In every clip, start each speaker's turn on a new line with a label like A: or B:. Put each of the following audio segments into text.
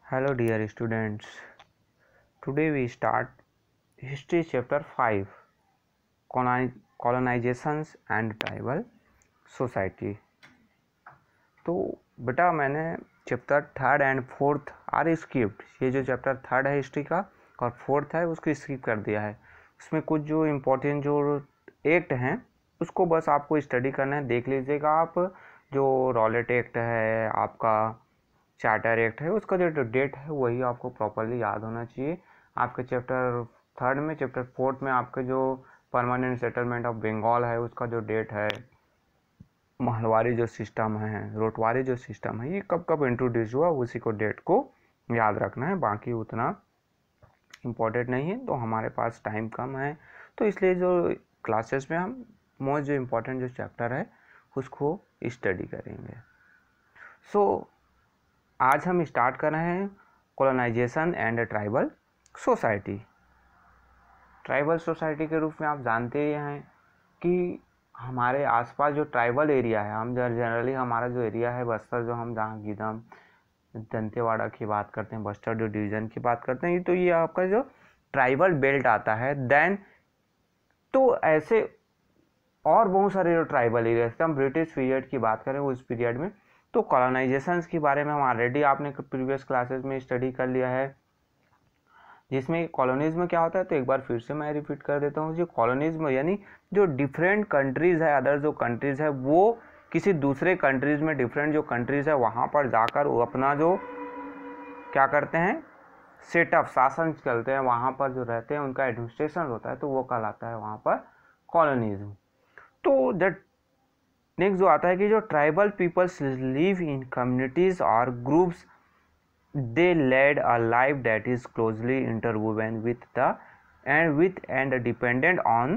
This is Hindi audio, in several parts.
A: Hello dear students. Today we start History chapter 5 Colonizations and Tribal Society. तो बेटा मैंने chapter 3rd and 4th are skipped. ये जो चैप्टर 3rd है हिस्ट्री का और 4th है उसको स्किप कर दिया है। उसमें कुछ जो इम्पोर्टेंट जो एक्ट हैं उसको बस आपको स्टडी करना है, देख लीजिएगा आप। जो रॉलेट एक्ट है, आपका चार्टर एक्ट है, उसका जो डेट है वही आपको प्रॉपरली याद होना चाहिए। आपके चैप्टर 3rd में, चैप्टर 4th में आपके जो परमानेंट सेटलमेंट ऑफ बंगाल है उसका जो डेट है, महलवारी जो सिस्टम है, रोटवारी जो सिस्टम है, ये कब कब इंट्रोड्यूस हुआ उसी को डेट को याद रखना है। बाकी उतना इम्पोर्टेंट नहीं है, तो हमारे पास टाइम कम है, तो इसलिए जो क्लासेस में हम मोस्ट जो इम्पोर्टेंट जो चैप्टर है उसको स्टडी करेंगे। आज हम स्टार्ट कर रहे हैं colonization and tribal society. Tribal society के रूप में आप जानते ही हैं कि हमारे आसपास जो ट्राइबल एरिया है, हम जनरली हमारा जो एरिया है बस्तर, जो हम जहाँ गीदम दंतेवाड़ा की बात करते हैं, बस्तर जो डिवीज़न की बात करते हैं, तो ये आपका जो ट्राइबल बेल्ट आता है। देन तो ऐसे और बहुत सारे जो ट्राइबल एरिया, हम ब्रिटिश पीरियड की बात करें उस पीरियड में, तो कॉलोनाइजेशंस के बारे में हम ऑलरेडी आपने प्रीवियस क्लासेस में स्टडी कर लिया है, जिसमें कॉलोनिज्म क्या होता है। तो एक बार फिर से मैं रिपीट कर देता हूँ। जो कॉलोनिज्म यानी जो डिफरेंट कंट्रीज़ है, अदर जो कंट्रीज़ है, वो किसी दूसरे कंट्रीज़ में, डिफरेंट जो कंट्रीज़ है वहाँ पर जाकर वो अपना जो क्या करते हैं, सेटअप, शासन चलते हैं, वहाँ पर जो रहते हैं उनका एडमिनिस्ट्रेशन होता है, तो वो कहलाता है वहाँ पर कॉलोनिज्म। तो दैट नेक्स्ट जो आता है कि जो tribal peoples live in communities और groups, they led a life that is closely interwoven with and dependent on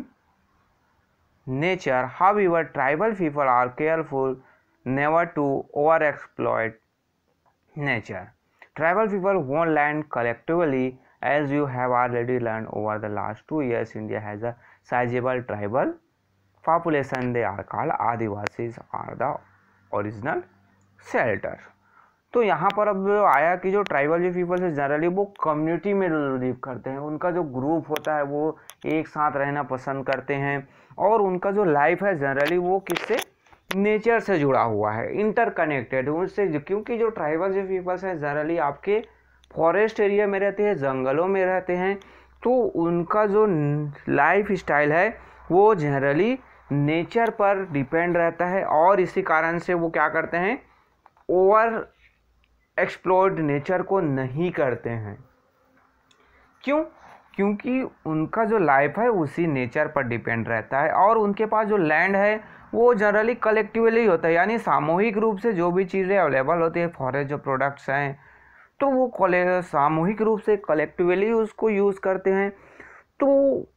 A: nature. However tribal people are careful never to over exploit nature. Tribal people won't land collectively, as you have already learned over the last 2 years. India has a sizable tribal population. They are called Adivasis are the original settler. तो यहाँ पर अब आया कि जो ट्राइबल जो पीपल्स है जनरली वो कम्युनिटी में लिव करते हैं, उनका जो ग्रुप होता है वो एक साथ रहना पसंद करते हैं, और उनका जो लाइफ है जनरली वो किससे, नेचर से जुड़ा हुआ है, इंटरकनेक्टेड उससे। क्योंकि जो ट्राइबल जो पीपल्स हैं जनरली आपके फॉरेस्ट एरिया में रहते हैं, जंगलों में रहते हैं, तो उनका जो लाइफ स्टाइल है वो जनरली नेचर पर डिपेंड रहता है, और इसी कारण से वो क्या करते हैं, ओवर एक्सप्लोर्ड नेचर को नहीं करते हैं। क्यों? क्योंकि उनका जो लाइफ है उसी नेचर पर डिपेंड रहता है, और उनके पास जो लैंड है वो जनरली कलेक्टिवली होता है, यानी सामूहिक रूप से जो भी चीज़ें अवेलेबल होती है, फॉरेस्ट जो प्रोडक्ट्स हैं, तो वो सामूहिक रूप से कलेक्टिवली उसको यूज़ करते हैं। तो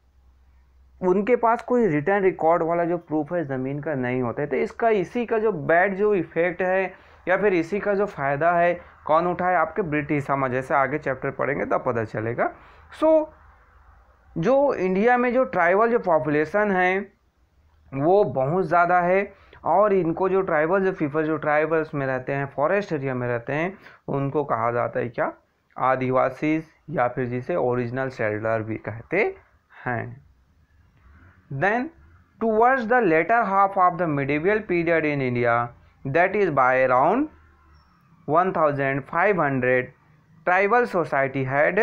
A: उनके पास कोई रिटर्न रिकॉर्ड वाला जो प्रूफ है ज़मीन का नहीं होता है। तो इसका इसी का जो बैड जो इफेक्ट है, या फिर इसी का जो फ़ायदा है, कौन उठाए, आपके ब्रिटिश समाज। जैसे आगे चैप्टर पढ़ेंगे तब पता चलेगा। जो इंडिया में जो ट्राइबल जो पॉपुलेशन है वो बहुत ज़्यादा है, और इनको जो ट्राइबल जो पीपल जो ट्राइबल्स में रहते हैं, फॉरेस्ट एरिया में रहते हैं, उनको कहा जाता है क्या, आदिवासी, या फिर जिसे ओरिजिनल सेटलर भी कहते हैं। Then towards the latter half of the medieval period in India, that is by around 1500, tribal society had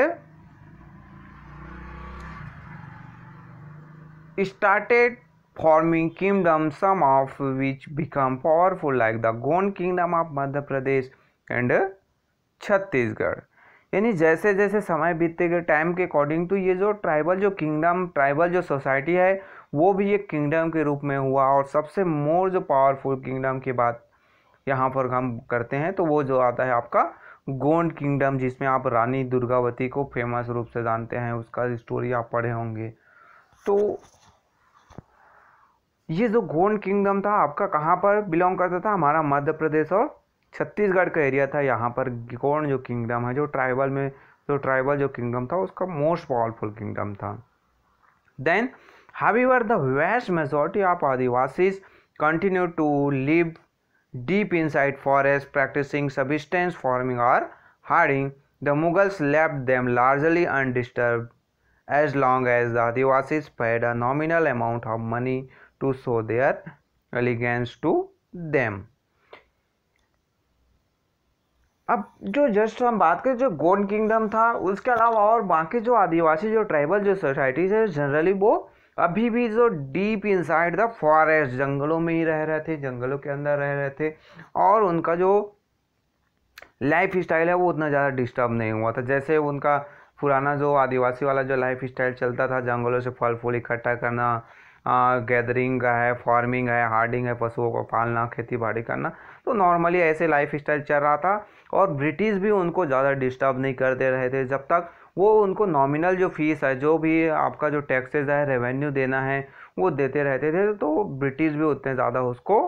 A: started forming kingdoms, some of which become powerful like the Gond kingdom of Madhya Pradesh and Chhattisgarh. यानी जैसे जैसे समय बीतते गए टाइम के अकॉर्डिंग, तो ये जो ट्राइबल जो किंगडम, ट्राइबल जो सोसाइटी है वो भी एक किंगडम के रूप में हुआ, और सबसे मोर जो पावरफुल किंगडम की बात यहाँ पर हम करते हैं तो वो जो आता है आपका गोंड किंगडम, जिसमें आप रानी दुर्गावती को फेमस रूप से जानते हैं, उसका स्टोरी आप पढ़े होंगे। तो ये जो गोंड किंगडम था आपका कहाँ पर बिलोंग करता था, हमारा मध्य प्रदेश और छत्तीसगढ़ का एरिया था। यहाँ पर गोंड जो किंगडम है, जो ट्राइबल जो किंगडम था उसका मोस्ट पावरफुल किंगडम था। Then however the vast majority of Adivasis continue to live deep inside forest, practicing subsistence farming or herding. The Mughals left them largely undisturbed as long as the Adivasis paid a nominal amount of money to show their allegiance to them. अब जो जस्ट हम बात करें जो गोंड किंगडम था, उसके अलावा और बाकी जो आदिवासी जो ट्राइबल जो सोसाइटीज है जनरली वो अभी भी जो डीप इनसाइड द फॉरेस्ट जंगलों में ही रह रहे थे, जंगलों के अंदर रह रहे थे, और उनका जो लाइफ स्टाइल है वो उतना ज़्यादा डिस्टर्ब नहीं हुआ था। जैसे उनका पुराना जो आदिवासी वाला जो लाइफ स्टाइल चलता था, जंगलों से फल फूल इकट्ठा करना, गैदरिंग का है, फार्मिंग है, हार्डिंग है, पशुओं को पालना, खेती बाड़ी करना, तो नॉर्मली ऐसे लाइफ स्टाइल चल रहा था। और ब्रिटिश भी उनको ज़्यादा डिस्टर्ब नहीं करते रहे थे, जब तक वो उनको नॉमिनल जो फीस है, जो भी आपका जो टैक्सेस है, रेवेन्यू देना है, वो देते रहते थे, तो ब्रिटिश भी उतने ज़्यादा उसको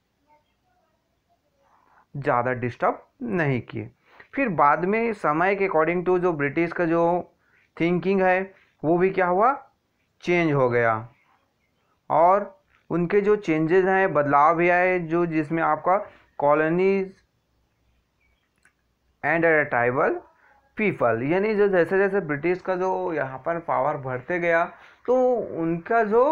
A: ज़्यादा डिस्टर्ब नहीं किए। फिर बाद में समय के अकॉर्डिंग टू जो ब्रिटिश का जो थिंकिंग है वो भी क्या हुआ, चेंज हो गया, और उनके जो चेंजेस हैं, बदलाव भी आए, जो जिसमें आपका कॉलोनीज एंड ट्राइबल पीपल, यानी जो जैसे जैसे ब्रिटिश का जो यहाँ पर पावर बढ़ते गया, तो उनका जो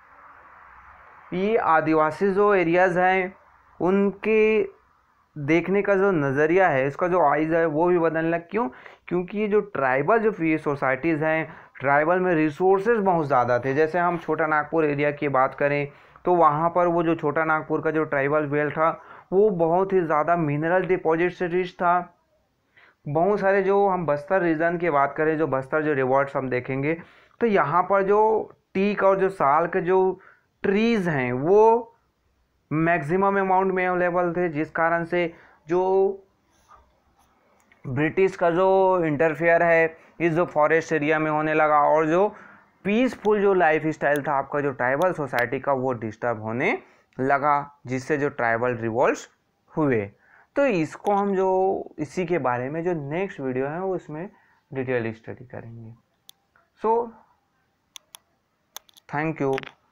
A: ये आदिवासी जो एरियाज़ हैं उनके देखने का जो नज़रिया है, इसका जो आइज़ है वो भी बदलने लगा। क्यों? क्योंकि ये जो ट्राइबल जो सोसाइटीज़ हैं, ट्राइबल में रिसोर्सेज बहुत ज़्यादा थे। जैसे हम छोटा नागपुर एरिया की बात करें तो वहाँ पर वो जो छोटा नागपुर का जो ट्राइबल बेल्ट था वो बहुत ही ज़्यादा मिनरल डिपॉजिट से रिच था। बहुत सारे जो हम बस्तर रीजन की बात करें, जो बस्तर जो रिवॉर्ड्स हम देखेंगे, तो यहाँ पर जो टीक और जो साल के जो ट्रीज़ हैं वो मैक्सिमम अमाउंट में अवेलेबल थे, जिस कारण से जो ब्रिटिश का जो इंटरफेयर है इस जो फॉरेस्ट एरिया में होने लगा, और जो पीसफुल जो लाइफ स्टाइल था आपका जो ट्राइबल सोसाइटी का वो डिस्टर्ब होने लगा, जिससे जो ट्राइबल रिवॉल्ट्स हुए। तो इसको हम जो इसी के बारे में जो नेक्स्ट वीडियो है वो इसमें डिटेल स्टडी करेंगे। So thank you.